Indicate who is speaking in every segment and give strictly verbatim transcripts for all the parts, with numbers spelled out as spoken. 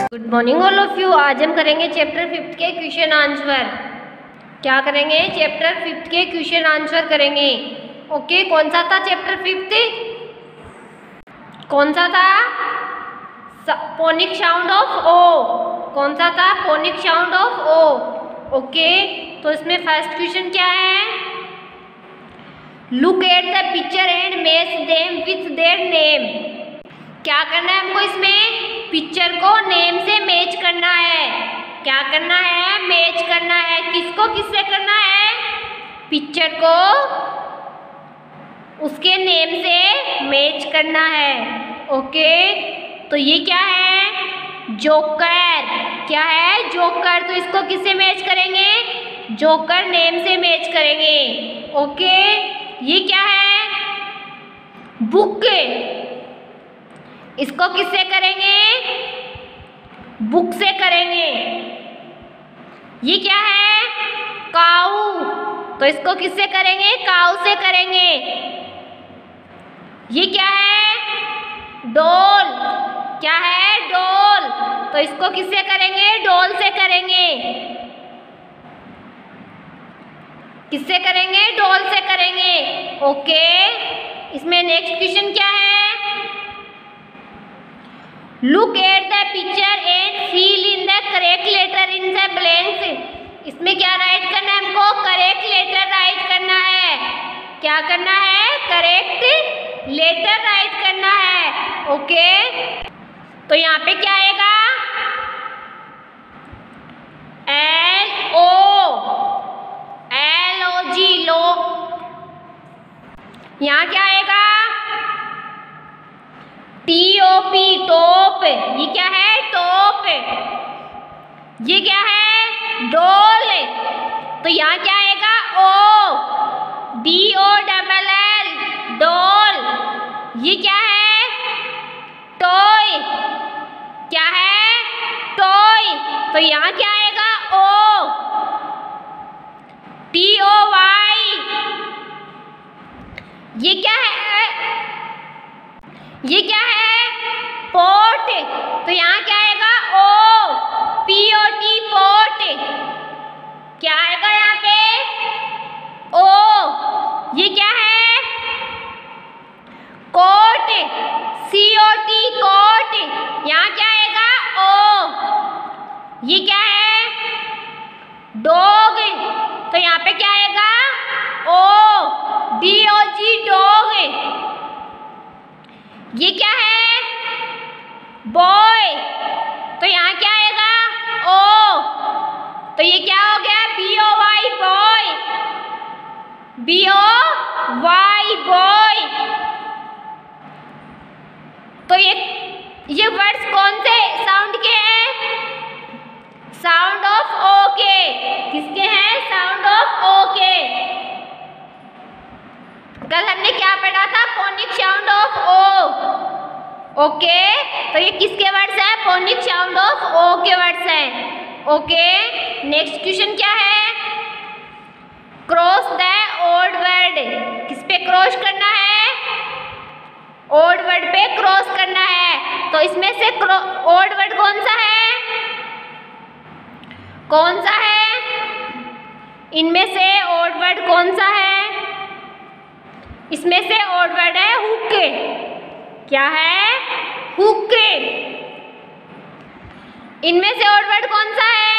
Speaker 1: Good morning all of you. आज हम करेंगे चैप्टर फिफ्थ के क्वेश्चन आंसर। क्या करेंगे? चैप्टर फिफ्थ के क्वेश्चन आंसर करेंगे। ओके, कौन सा था चैप्टर फिफ्थ? कौन सा था? Phonic sound of O. कौन सा था? Phonic sound of O. Okay, तो इसमें फर्स्ट क्वेश्चन क्या है? Look at the picture and match them with their name. क्या करना है हमको? इसमें पिक्चर को नेम से मैच करना है। क्या करना है? मैच करना है। किसको किससे करना है? पिक्चर को उसके नेम से मैच करना है। ओके, तो ये क्या है? जोकर। क्या है? जोकर। तो इसको किससे मैच करेंगे? जोकर नेम से मैच करेंगे। ओके, ये क्या है? बुक। इसको किससे करेंगे? बुक से करेंगे। ये क्या है? काऊ। तो इसको किससे करेंगे? काऊ से करेंगे। ये क्या है? डॉल। क्या है? डॉल। तो इसको किससे करेंगे? डॉल से करेंगे। किससे करेंगे? डॉल से करेंगे। ओके, इसमें नेक्स्ट क्वेश्चन क्या है? Look at the picture and fill in the correct letter in the blanks. इसमें क्या राइट करना है हमको? करेक्ट लेटर राइट करना है। क्या करना है? करेक्ट लेटर राइट करना है। ओके, तो यहाँ पे क्या आएगा? L O L O G log. यहाँ क्या आएगा? T O P top. ये क्या है? टॉप। ये क्या है? डॉल। तो यहाँ क्या आएगा? O D O double L doll. ये क्या है? टॉय। क्या है? टॉय। तो यहाँ क्या आएगा? O T O Y. ये क्या है? ये क्या है? पोट। तो यहाँ क्या आएगा? O P O T pot. क्या आएगा यहाँ पे? ओ। ये क्या है? Coat. C O T coat. यहाँ क्या आएगा? ओ। ये क्या है? डॉग। तो यहाँ पे क्या आएगा? O D O G dog. ये क्या है? बॉय। तो यहाँ क्या आएगा? ओ। तो ये क्या हो गया? B O Y boy. B O Y boy. तो ये ये वर्ड्स कौन से साउंड के हैं? साउंड ऑफ ओ के। किसके हैं? साउंड ऑफ ओ के। कल हमने क्या पढ़ा था? Phonic sound of O. Okay, तो ये किसके वर्ड्स हैं? फोनिक साउंड ऑफ ओ के वर्ड्स हैं। ओके, नेक्स्ट क्वेश्चन क्या है? Cross the odd word. किस पे क्रॉस करना है? ओड वर्ड पे क्रॉस करना है। तो इसमें से ओड वर्ड कौन सा है? कौन सा है? इनमें से ओड वर्ड कौन सा है? इसमें से ओड वर्ड है हुक। क्या है? हुक। इनमें से ओड वर्ड कौन सा है?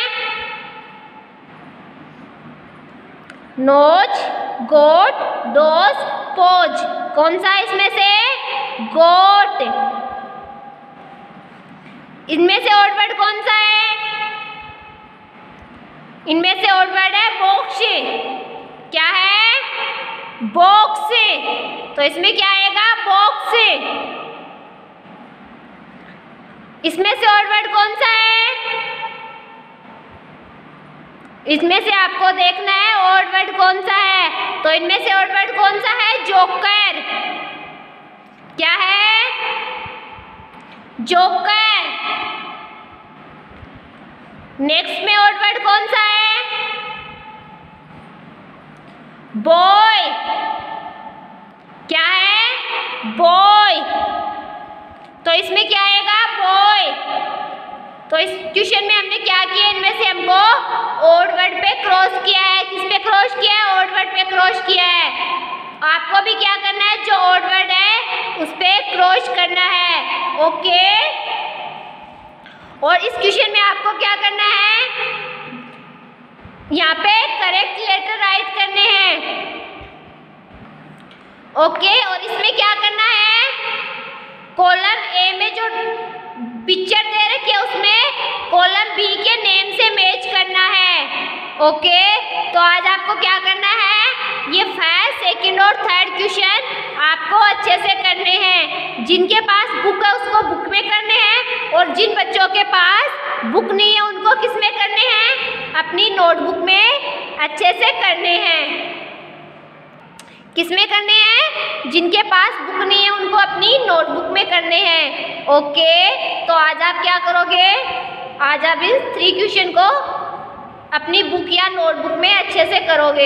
Speaker 1: नोच, गोट, डोज, पोज। कौन सा है इसमें से? गोट। इनमें से ओड वर्ड कौन सा है? इनमें से ओड वर्ड है बॉक्स। क्या है? बॉक्स। तो इसमें क्या आएगा? बॉक्स। इसमें से ओड वर्ड कौन सा है? इसमें से आपको देखना है ओड वर्ड कौन सा है। तो इनमें से ओड वर्ड कौन सा है? जोकर। क्या है? जोकर। नेक्स्ट में ओड वर्ड कौन सा है? बॉय। क्या है? बॉय। तो इसमें क्या आएगा? बॉय। तो इस क्वेश्चन में हमने क्या किया, इनमें से हमको ओड वर्ड पे क्रॉस किया है। किस पे क्रॉस किया है? ओड वर्ड पे क्रॉस किया है। आपको भी क्या करना है, जो ओड वर्ड है उस पे क्रॉस करना है। ओके, और इस क्वेश्चन में आपको क्या करना है, यहाँ पे करेक्ट लेटर राइट करने हैं। ओके, और इसमें क्या करना है, कॉलम ए में जो पिक्चर दे रखी है उसमें कॉलम बी के नेम से मैच करना है। ओके, तो आज आपको क्या करना है, ये फर्स्ट, सेकंड और थर्ड क्वेश्चन आपको अच्छे से करने हैं। जिनके पास बुक है उसको बुक में करने हैं, और जिन बच्चों के पास बुक नहीं है उनको किस में करने हैं, अपनी नोटबुक में अच्छे से करने हैं। किस में करने हैं, जिनके पास बुक नहीं है उनको अपनी नोटबुक में करने हैं। ओके, तो आज आप क्या करोगे, आज आप इस थ्री क्वेश्चन को अपनी बुक या नोटबुक में अच्छे से करोगे।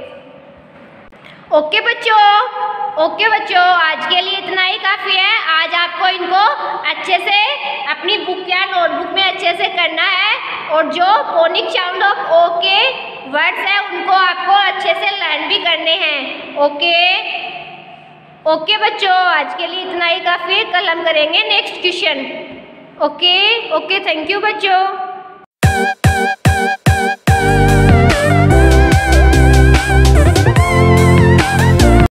Speaker 1: ओके बच्चों, ओके बच्चों, आज के लिए इतना ही काफ़ी है। आज आपको इनको अच्छे से अपनी बुक या नोटबुक में अच्छे से करना है, और जो फोनिक साउंड ऑफ ओ के वर्ड्स है उनको आपको अच्छे से लर्न भी करने हैं। ओके ओके बच्चों, आज के लिए इतना ही काफ़ी है। कल हम करेंगे next question. Okay okay, thank you बच्चों।